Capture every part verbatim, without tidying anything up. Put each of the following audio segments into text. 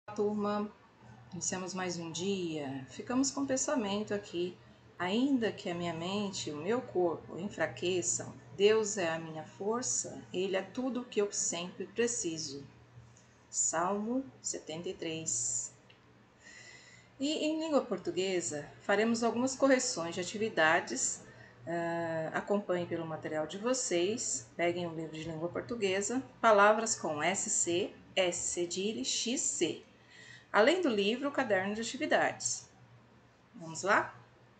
Turma, iniciamos mais um dia. Ficamos com o pensamento aqui. Ainda que a minha mente e o meu corpo enfraqueçam, Deus é a minha força, Ele é tudo o que eu sempre preciso. Salmo setenta e três. E em língua portuguesa, faremos algumas correções de atividades. Uh, acompanhem pelo material de vocês, peguem o livro de língua portuguesa, palavras com S C, S cedilha e X C. Além do livro, o caderno de atividades. Vamos lá?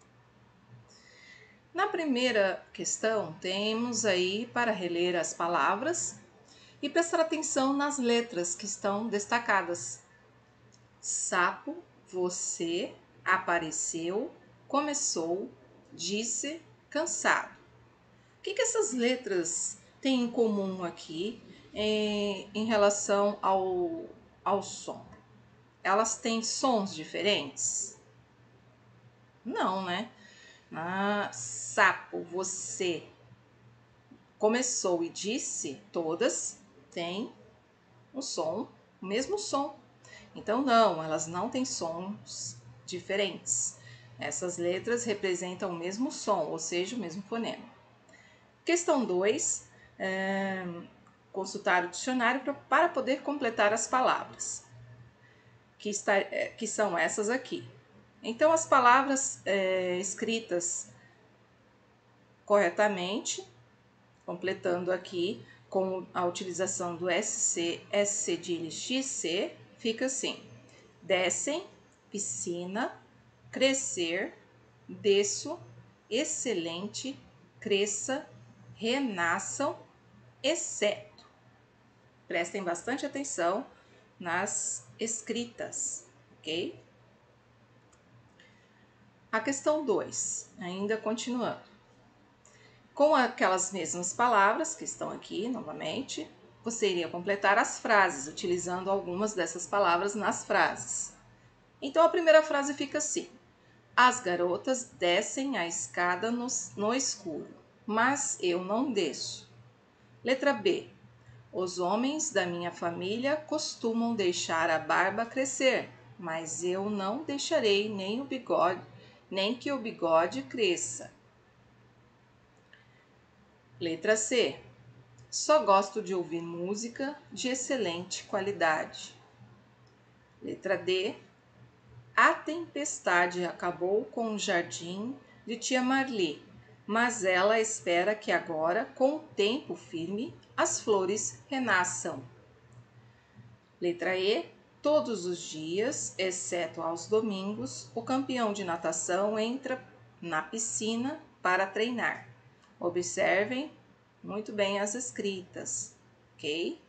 Na primeira questão, temos aí para reler as palavras e prestar atenção nas letras que estão destacadas. Sapo, você, apareceu, começou, disse, cansado. O que, que essas letras têm em comum aqui em, em relação ao, ao som? Elas têm sons diferentes? Não, né? Ah, sapo, você, começou e disse, todas têm um som, o mesmo som. Então, não, elas não têm sons diferentes. Essas letras representam o mesmo som, ou seja, o mesmo fonema. Questão dois. É, consultar o dicionário para poder completar as palavras, que, está, que são essas aqui. Então, as palavras é, escritas corretamente, completando aqui com a utilização do S C, S cedilha X C, fica assim: descem, piscina, crescer, desço, excelente, cresça, renasçam, exceto. Prestem bastante atenção nas escritas, ok? A questão dois, ainda continuando. Com aquelas mesmas palavras que estão aqui novamente, você iria completar as frases, utilizando algumas dessas palavras nas frases. Então a primeira frase fica assim: as garotas descem a escada no, no escuro, mas eu não desço. Letra B. Os homens da minha família costumam deixar a barba crescer, mas eu não deixarei nem o bigode, nem que o bigode cresça. Letra C. Só gosto de ouvir música de excelente qualidade. Letra D. A tempestade acabou com o jardim de tia Marli, mas ela espera que agora, com o tempo firme, as flores renasçam. Letra E. Todos os dias, exceto aos domingos, o campeão de natação entra na piscina para treinar. Observem muito bem as escritas, ok?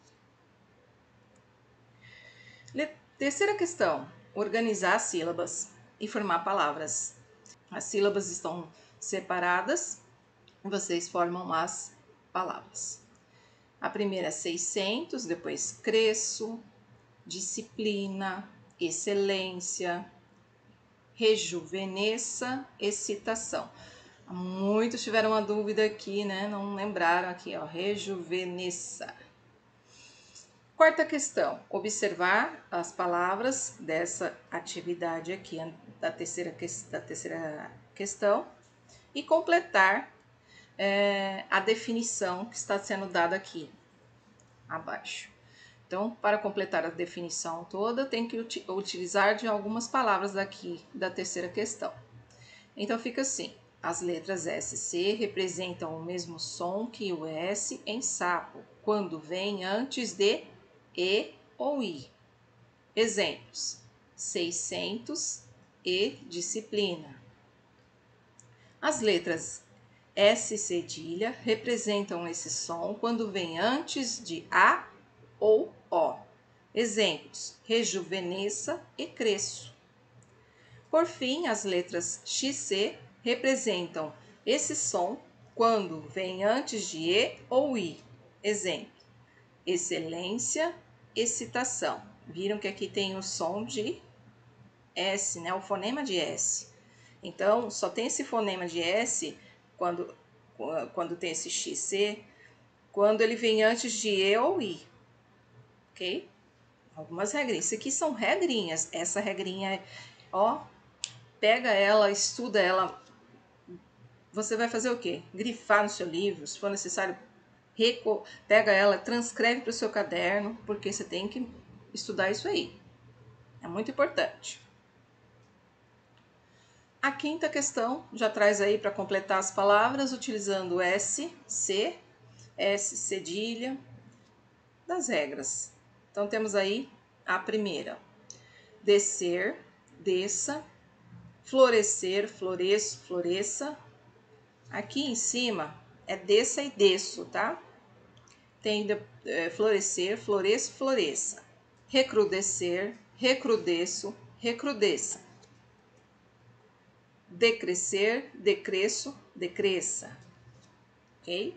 Terceira questão: organizar sílabas e formar palavras. As sílabas estão separadas, vocês formam as palavras. A primeira é seiscentos, depois cresço, disciplina, excelência, rejuvenesça, excitação. Muitos tiveram uma dúvida aqui, né? Não lembraram aqui, ó, rejuvenesça. Quarta questão, observar as palavras dessa atividade aqui, da terceira, da terceira questão, e completar é, a definição que está sendo dada aqui, abaixo. Então, para completar a definição toda, tem que utilizar de algumas palavras daqui da terceira questão. Então, fica assim: as letras S e C representam o mesmo som que o S em sapo, quando vem antes de E ou I. Exemplos: seiscentos e disciplina. As letras S cedilha representam esse som quando vem antes de A ou O. Exemplos: rejuvenesça e cresço. Por fim, as letras X C representam esse som quando vem antes de E ou I. Exemplo: excelência, excitação. Viram que aqui tem o som de S, né? O fonema de S. Então, só tem esse fonema de S quando, quando tem esse X C, quando ele vem antes de E ou I. Ok? Algumas regrinhas. Isso aqui são regrinhas. Essa regrinha, ó, pega ela, estuda ela. Você vai fazer o quê? Grifar no seu livro, se for necessário, pega ela, transcreve para o seu caderno, porque você tem que estudar isso aí. É muito importante. A quinta questão já traz aí para completar as palavras, utilizando S, C, S cedilha, das regras. Então, temos aí a primeira. Descer, desça, florescer, floresço, floresça. Aqui em cima é desça e desço, tá? Tem é, florescer, floresço, floresça. Recrudescer, recrudesço, recrudesça. Decrescer, decresço, decresça. Ok?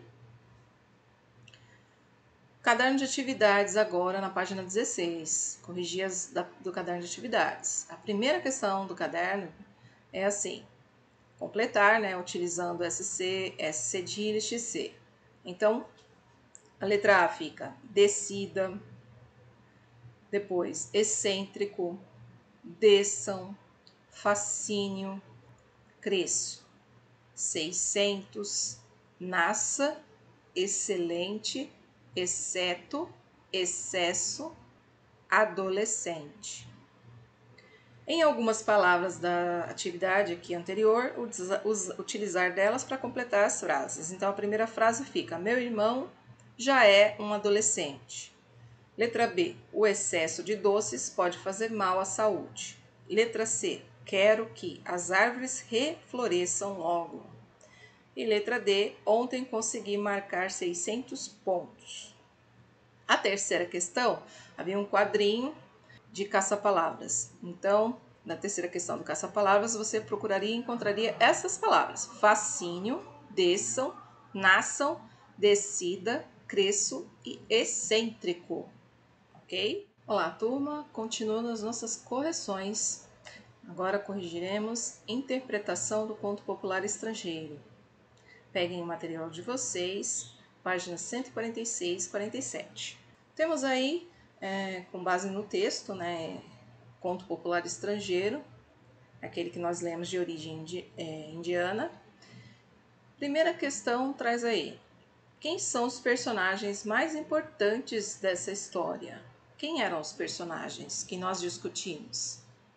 Caderno de atividades agora na página dezesseis. Corrigir as da, do caderno de atividades. A primeira questão do caderno é assim. Completar, né? Utilizando S C, S cedilha e X C. Então, a letra A fica descida. Depois, excêntrico, desçam, fascínio, cresço. seiscentos, nasça, excelente, exceto, excesso, adolescente. Em algumas palavras da atividade aqui anterior, utilizar delas para completar as frases. Então, a primeira frase fica: meu irmão já é um adolescente. Letra B. O excesso de doces pode fazer mal à saúde. Letra C. Quero que as árvores refloresçam logo. E letra D. Ontem consegui marcar seiscentos pontos. A terceira questão, havia um quadrinho de caça-palavras. Então, na terceira questão do caça-palavras, você procuraria e encontraria essas palavras: fascínio, desçam, nasçam, descida, cresço e excêntrico. Ok? Olá, turma. Continuando as nossas correções. Agora corrigiremos interpretação do conto popular estrangeiro. Peguem o material de vocês, páginas cento e quarenta e seis e quarenta e sete. Temos aí, é, com base no texto, né, conto popular estrangeiro, aquele que nós lemos de origem indi é, indiana. Primeira questão traz aí: quem são os personagens mais importantes dessa história? Quem eram os personagens que nós discutimos?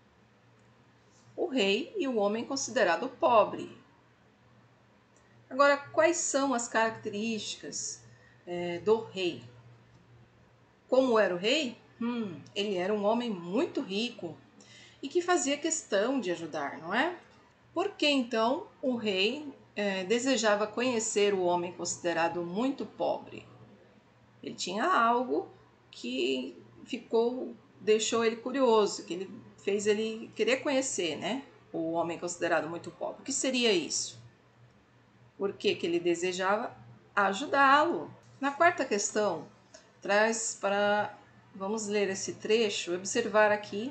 O rei e o homem considerado pobre. Agora, quais são as características é, do rei? Como era o rei? Hum, ele era um homem muito rico e que fazia questão de ajudar, não é? Por que então o rei é, desejava conhecer o homem considerado muito pobre? Ele tinha algo que ficou, deixou ele curioso, que ele fez ele querer conhecer, né? O homem considerado muito pobre. O que seria isso? Por que que ele desejava ajudá-lo? Na quarta questão, traz para, vamos ler esse trecho, observar aqui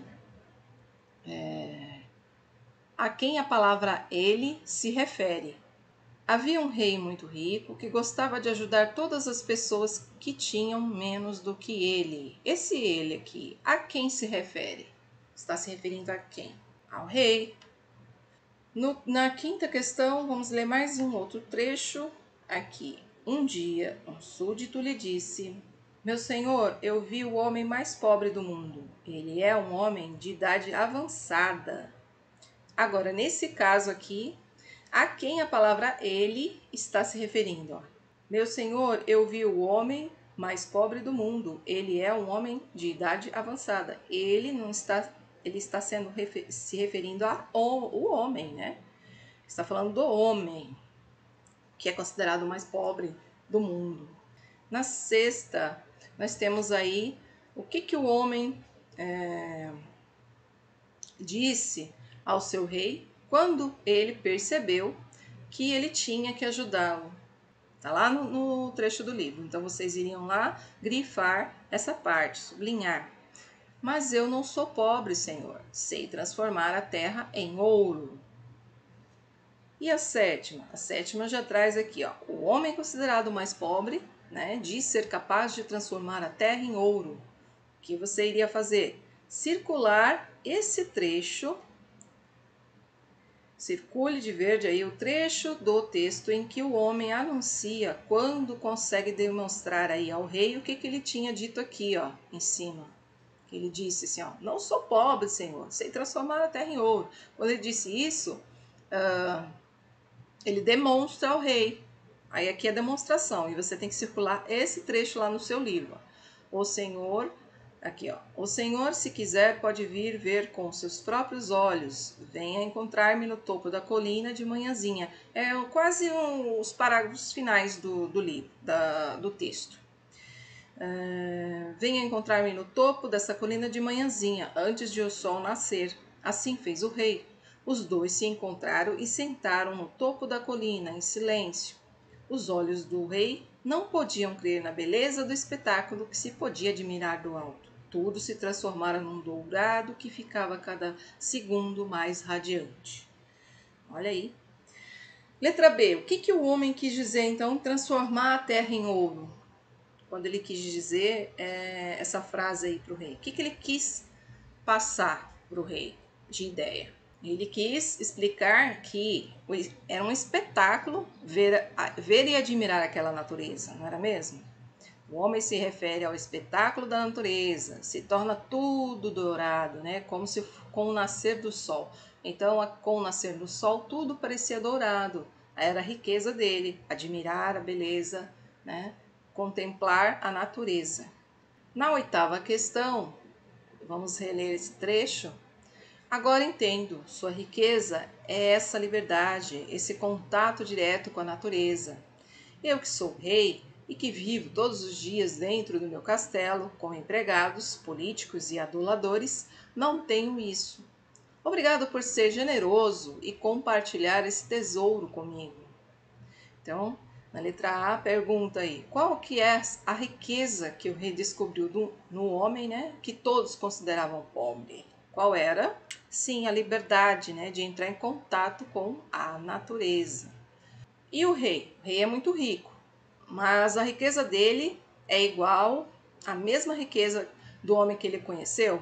é, a quem a palavra ele se refere. Havia um rei muito rico que gostava de ajudar todas as pessoas que tinham menos do que ele. Esse ele aqui, a quem se refere? Está se referindo a quem? Ao rei. No, na quinta questão, vamos ler mais um outro trecho aqui. Um dia, um súdito lhe disse: meu senhor, eu vi o homem mais pobre do mundo. Ele é um homem de idade avançada. Agora, nesse caso aqui, a quem a palavra ele está se referindo? Ó. Meu senhor, eu vi o homem mais pobre do mundo. Ele é um homem de idade avançada. Ele não está, ele está sendo se referindo a o homem, né? Está falando do homem, que é considerado o mais pobre do mundo. Na sexta, nós temos aí o que, que o homem é, disse ao seu rei quando ele percebeu que ele tinha que ajudá-lo. Está lá no, no trecho do livro. Então, vocês iriam lá grifar essa parte, sublinhar. Mas eu não sou pobre, senhor. Sei transformar a terra em ouro. E a sétima? A sétima já traz aqui, ó, o homem considerado mais pobre, né, diz ser capaz de transformar a terra em ouro. O que você iria fazer? Circular esse trecho, circule de verde aí o trecho do texto em que o homem anuncia quando consegue demonstrar aí ao rei o que, que ele tinha dito aqui, ó, em cima. Que ele disse assim, ó, não sou pobre, Senhor, sei transformar a terra em ouro. Quando ele disse isso, uh, ele demonstra ao rei. Aí aqui é a demonstração, e você tem que circular esse trecho lá no seu livro. O Senhor, aqui ó, o Senhor, se quiser, pode vir ver com seus próprios olhos. Venha encontrar-me no topo da colina de manhãzinha. É quase um, os parágrafos finais do, do livro, da, do texto. Uh, venha encontrar-me no topo dessa colina de manhãzinha, antes de o sol nascer. Assim fez o rei. Os dois se encontraram e sentaram no topo da colina, em silêncio. Os olhos do rei não podiam crer na beleza do espetáculo que se podia admirar do alto. Tudo se transformara num dourado que ficava cada segundo mais radiante. Olha aí. Letra B. O que, que o homem quis dizer, então, transformar a terra em ouro? Quando ele quis dizer é, essa frase aí para o rei. O que, que ele quis passar para o rei de ideia? Ele quis explicar que era um espetáculo ver, ver e admirar aquela natureza, não era mesmo? O homem se refere ao espetáculo da natureza, se torna tudo dourado, né? Como se com o nascer do sol. Então, com o nascer do sol, tudo parecia dourado. Era a riqueza dele, admirar a beleza, né? Contemplar a natureza. Na oitava questão, vamos reler esse trecho. Agora entendo, sua riqueza é essa liberdade, esse contato direto com a natureza. Eu que sou rei e que vivo todos os dias dentro do meu castelo, com empregados, políticos e aduladores, não tenho isso. Obrigado por ser generoso e compartilhar esse tesouro comigo. Então, na letra A, pergunta aí, qual que é a riqueza que o rei descobriu do, no homem, né, que todos consideravam pobre? Qual era? Sim, a liberdade, né, de entrar em contato com a natureza. E o rei? O rei é muito rico, mas a riqueza dele é igual à mesma riqueza do homem que ele conheceu?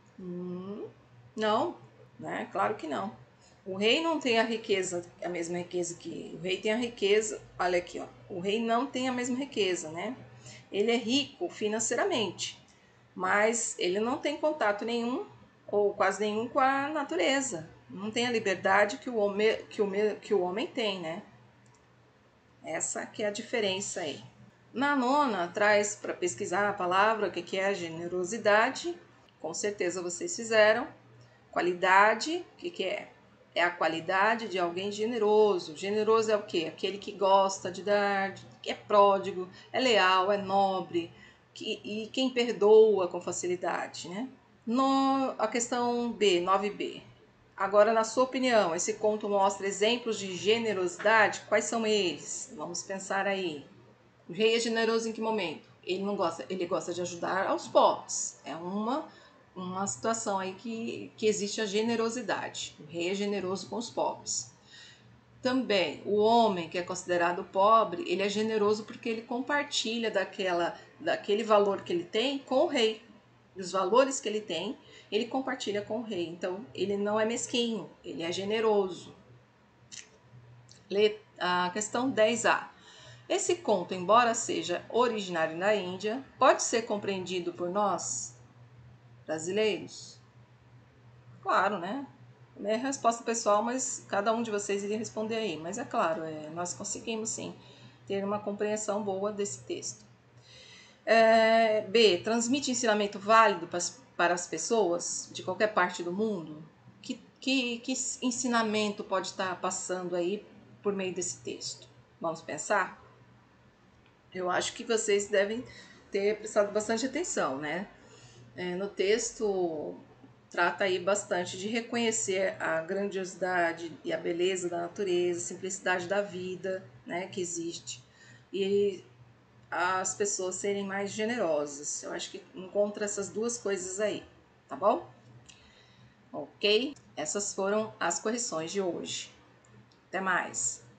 Hum, não, né? Claro que não. O rei não tem a riqueza, a mesma riqueza que ele. O rei tem a riqueza, olha aqui, ó. O rei não tem a mesma riqueza, né? Ele é rico financeiramente, mas ele não tem contato nenhum ou quase nenhum com a natureza. Não tem a liberdade que o homem, que o, que o homem tem, né? Essa que é a diferença aí. Na nona, traz para pesquisar a palavra o que é a generosidade. Com certeza vocês fizeram. Qualidade, o que, que é? É a qualidade de alguém generoso. Generoso é o quê? Aquele que gosta de dar, que é pródigo, é leal, é nobre, que, e quem perdoa com facilidade, né? No, a questão B, nove B. Agora, na sua opinião, esse conto mostra exemplos de generosidade? Quais são eles? Vamos pensar aí. O rei é generoso em que momento? Ele não gosta, ele gosta de ajudar aos pobres. É uma uma situação aí que, que existe a generosidade. O rei é generoso com os pobres. Também, o homem que é considerado pobre, ele é generoso porque ele compartilha daquela, daquele valor que ele tem com o rei. Os valores que ele tem, ele compartilha com o rei. Então, ele não é mesquinho, ele é generoso. A questão dez A. Esse conto, embora seja originário da Índia, pode ser compreendido por nós, brasileiros? Claro, né? É resposta pessoal, mas cada um de vocês iria responder aí. Mas é claro, é, nós conseguimos sim ter uma compreensão boa desse texto. É, B. Transmite ensinamento válido para, para as pessoas de qualquer parte do mundo? Que, que, que ensinamento pode estar passando aí por meio desse texto? Vamos pensar? Eu acho que vocês devem ter prestado bastante atenção, né? É, no texto trata aí bastante de reconhecer a grandiosidade e a beleza da natureza, a simplicidade da vida, né, que existe, e as pessoas serem mais generosas. Eu acho que encontra essas duas coisas aí, tá bom? Ok? Essas foram as correções de hoje. Até mais!